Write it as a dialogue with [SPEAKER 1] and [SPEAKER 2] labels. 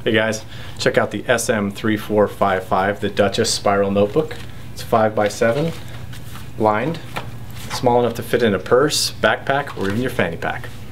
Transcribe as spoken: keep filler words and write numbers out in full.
[SPEAKER 1] Hey guys, check out the S M three four five five, the Duchess spiral notebook. It's five by seven, lined, small enough to fit in a purse, backpack, or even your fanny pack.